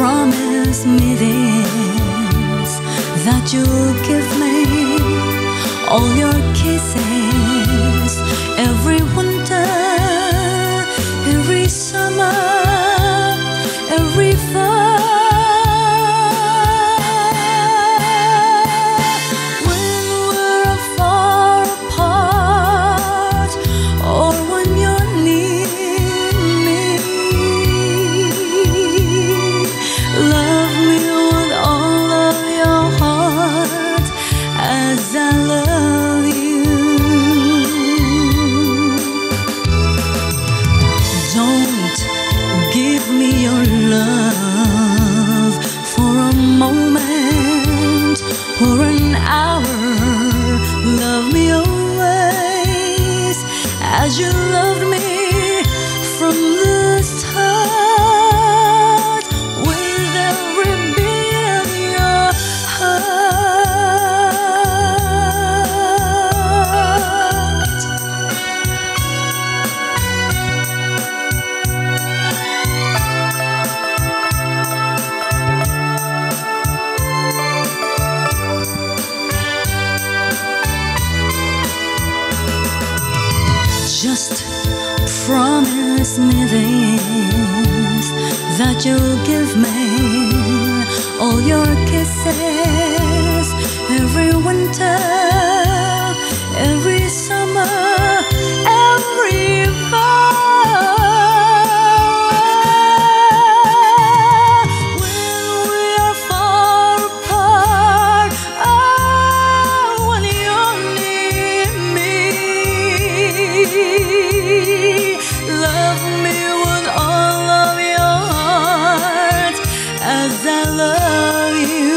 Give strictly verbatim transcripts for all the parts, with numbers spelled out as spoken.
promise me this, that you'll give me all your kisses every winter, every summer, every fall. When we're far apart, or when you're near me, love me with all of your heart as I love you. Don't give me your love for a moment or an hour. Love me always as you loved me from the start, with every beat of your heart. Just promise me this, that you'll give me all your kisses every winter, every summer, every fall. When we are far apart, oh, when you're near me, love me with all of your heart as I love you.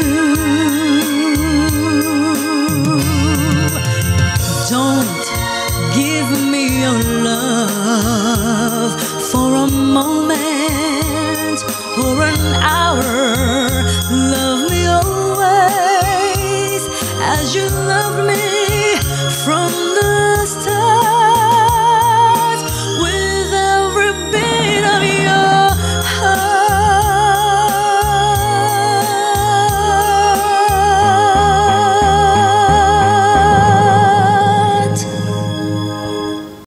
Don't give me your love for a moment or an hour. Love me always as you loved me